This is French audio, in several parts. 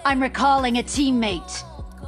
I'm recalling a teammate.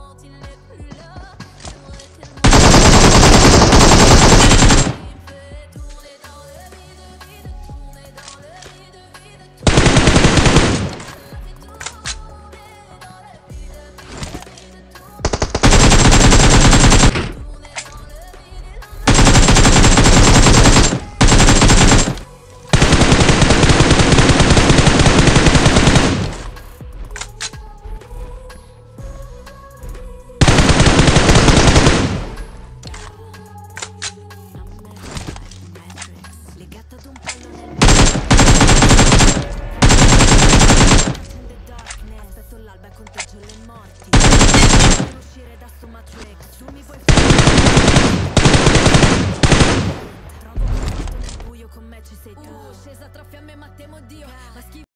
Conteggio le morti. Per uscire da sto matrix, tu mi puoi trovo nel buio, con me ci sei tu. Scesa tra fiamme ma temo Dio.